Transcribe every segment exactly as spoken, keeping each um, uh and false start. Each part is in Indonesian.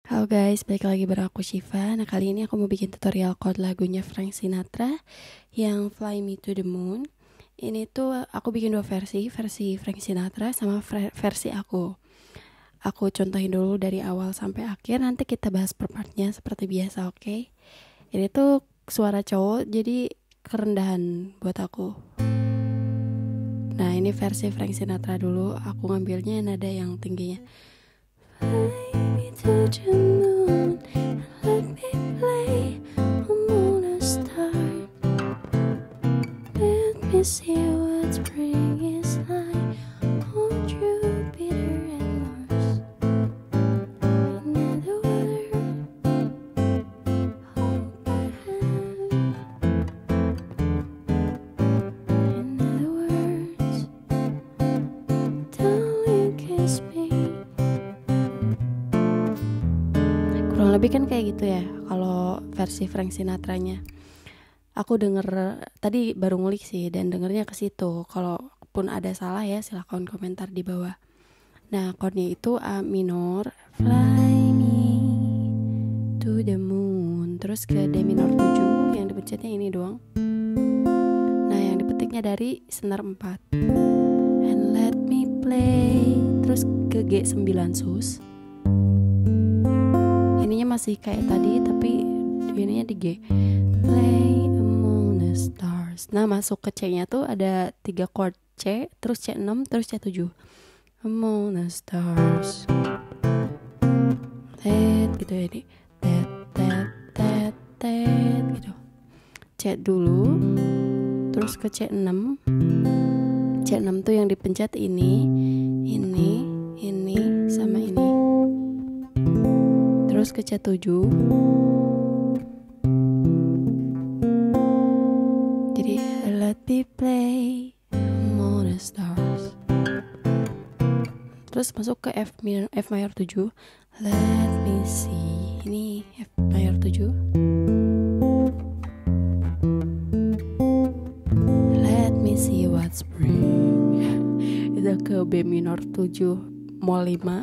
Halo guys, balik lagi bareng aku Shiva. Nah kali ini aku mau bikin tutorial chord lagunya Frank Sinatra yang Fly Me to the Moon. Ini tuh aku bikin dua versi, versi Frank Sinatra sama versi aku. Aku contohin dulu dari awal sampai akhir, nanti kita bahas per partnya seperti biasa, oke? Okay? Ini tuh suara cowok, jadi kerendahan buat aku. Nah ini versi Frank Sinatra dulu, aku ngambilnya nada yang tingginya. Fly me to the moon and let me play among the stars. Let me see what spring is like on Jupiter and Mars. Another word, hold my hand. Another words, darling, kiss me. Kurang lebih kan kayak gitu ya kalau versi Frank Sinatra-nya. Aku denger tadi baru ngulik sih dan dengernya ke situ. Kalaupun ada salah ya silahkan komentar di bawah. Nah, chordnya itu A minor, fly me to the moon, terus ke D minor tujuh, yang dipencetnya ini doang. Nah, yang dipetiknya dari senar empat. And let me play, terus ke G sembilan sus. Ininya masih kayak tadi tapi ininya di G. Play among the stars. Nah masuk ke C nya tuh ada tiga chord, C, terus C enam, terus C tujuh. Among the stars. Tet gitu ya di. Tet tet tet tet gitu. C dulu, terus ke C enam. C enam tuh yang dipencet ini, ini, ini, sama ini. Terus ke C tujuh. Jadi let me play among the stars. Terus masuk ke F minor, F mayor tujuh. Let me see. Ini F mayor tujuh. Let me see what spring. Itu ke B minor tujuh mol lima.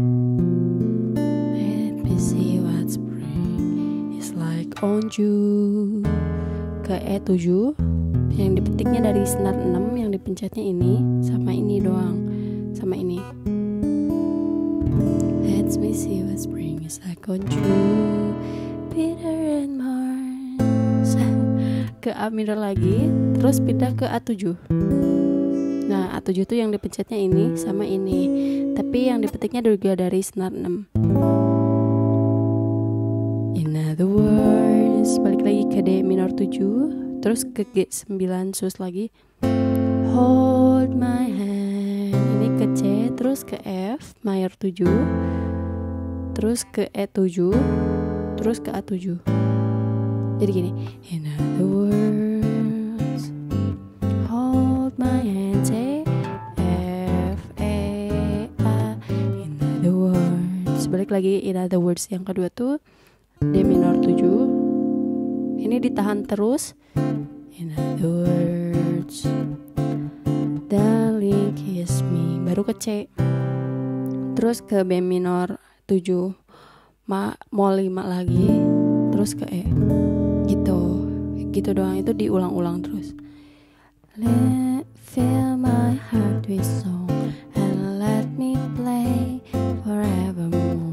See what spring is like on you. Ke E tujuh, yang dipetiknya dari senar enam, yang dipencetnya ini sama ini doang, sama ini. Let me see what spring is like on you, Peter and Mars. Ke A minor lagi, terus pindah ke A tujuh. Nah A tujuh tuh yang dipencetnya ini sama ini, tapi yang dipetiknya juga dari senar enam. In other words, balik lagi ke D minor tujuh, terus ke G sembilan sus lagi. Hold my hand. Ini ke C, terus ke F mayor tujuh, terus ke E tujuh, terus ke A tujuh. Jadi gini. In other words, hold my hand. C, F, E, A. In other words, balik lagi in other words yang kedua tuh D minor tujuh. Ini ditahan terus. In other words, darling kiss me. Baru ke C. Terus ke B minor tujuh ma mol lima lagi. Terus ke E. Gitu. Gitu doang, itu diulang-ulang terus. Let fill my heart with song and let me play forevermore.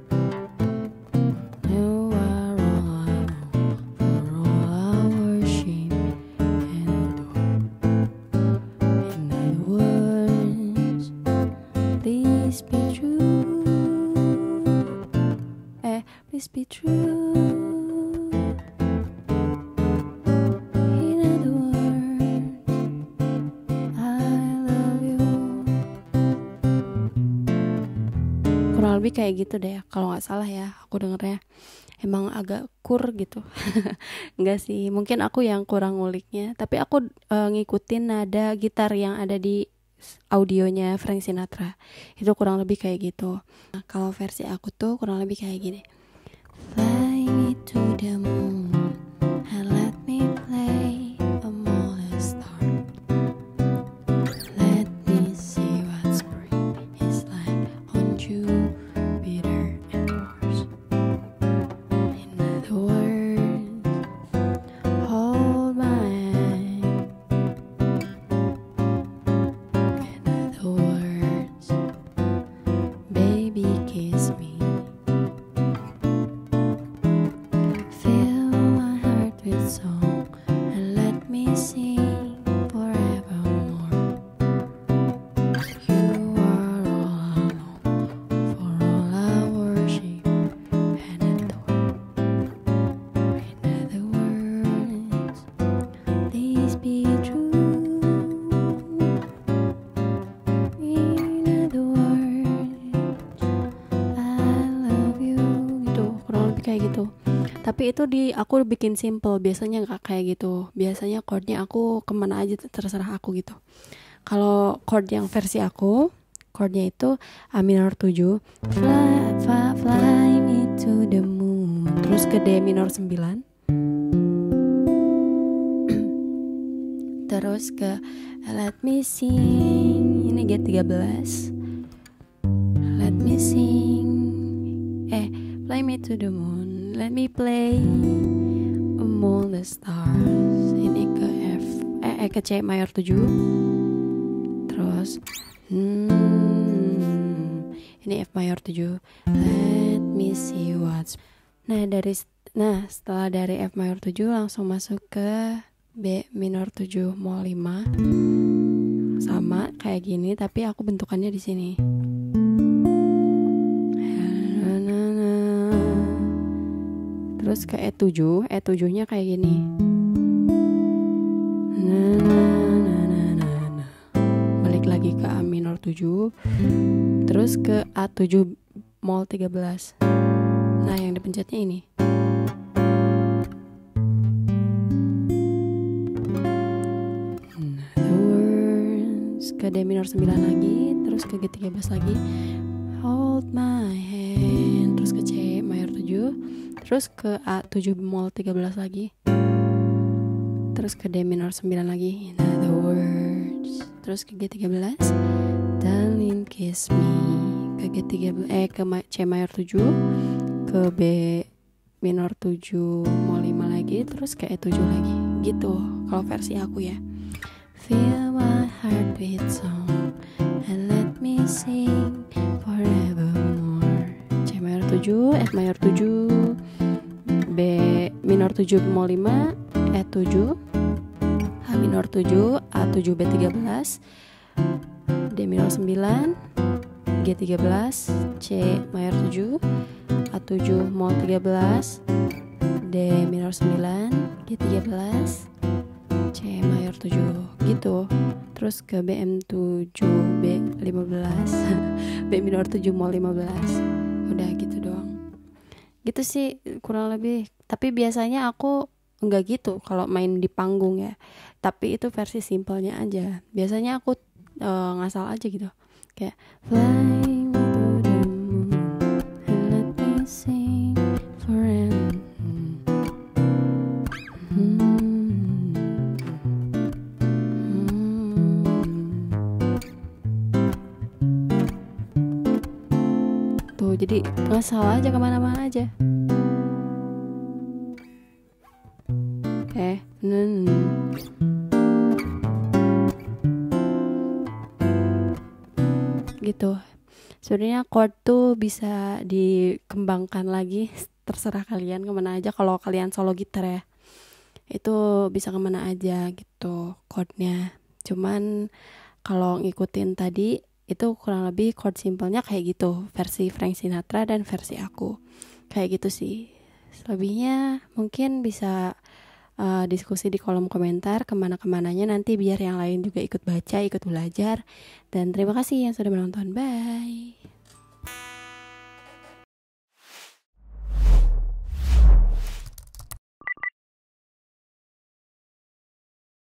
Please be true. In other words, I love you. Kurang lebih kayak gitu deh, kalau nggak salah ya. Aku dengernya emang agak kur gitu. Enggak sih, mungkin aku yang kurang nguliknya. Tapi aku uh, ngikutin nada gitar yang ada di audionya Frank Sinatra. Itu kurang lebih kayak gitu. Nah, kalau versi aku tuh kurang lebih kayak gini. Fly me to the moon and let me play among the stars. Let me see what spring is like on Jupiter and Mars. tapi itu di aku bikin simple, biasanya nggak kayak gitu. Biasanya chordnya aku kemana aja terserah aku gitu. Kalau chord yang versi aku, chordnya itu A minor tujuh, fly, fly, fly me to the moon, terus ke D minor sembilan, terus ke let me sing, ini G tiga belas, let me sing, eh fly me to the moon, let me play among the stars, ini ke F, eh, eh ke C mayor tujuh, terus hmm, ini F mayor tujuh, let me see what's, nah dari nah setelah dari F mayor tujuh langsung masuk ke B minor tujuh mol lima, sama kayak gini tapi aku bentukannya di sini. Terus ke E tujuh, E tujuh nya kayak gini. Balik lagi ke A minor tujuh, terus ke A tujuh mol tiga belas. Nah, yang dipencetnya ini. Ke D minor sembilan lagi, terus ke G tiga belas lagi, hold my hand, terus ke C mayor tujuh, terus ke A tujuh mol tiga belas lagi, terus ke D minor sembilan lagi, in other words, terus ke G tiga belas, darling kiss me, ke G tiga belas, eh ke C mayor tujuh, ke B minor tujuh mol lima lagi, terus ke E tujuh lagi, gitu kalau versi aku ya. Feel my heartbeat song and let me sing forevermore. C mayor tujuh, F mayor tujuh, B minor tujuh mol lima, E tujuh, H minor tujuh, A tujuh B tiga belas, D minor sembilan, G tiga belas, C mayor tujuh, A tujuh mol tiga belas, D minor sembilan, G tiga belas, C mayor tujuh gitu. Terus ke B M tujuh B lima belas, B minor tujuh mol lima belas. Udah gitu doang. Gitu sih kurang lebih. Tapi biasanya aku enggak gitu kalau main di panggung ya. Tapi itu versi simpelnya aja. Biasanya aku uh, ngasal aja gitu. Kayak flying to the moon and let me sing forever. Hmm. Tuh, jadi ngasal aja kemana-mana aja. Eh, nun. Gitu. Sebenarnya chord tuh bisa dikembangkan lagi, terserah kalian kemana aja. Kalau kalian solo gitar ya, itu bisa kemana aja gitu chordnya. Cuman kalau ngikutin tadi itu kurang lebih chord simpelnya kayak gitu, versi Frank Sinatra dan versi aku kayak gitu sih. Selebihnya mungkin bisa uh, diskusi di kolom komentar kemana-kemananya nanti biar yang lain juga ikut baca, ikut belajar. Dan terima kasih yang sudah menonton, bye.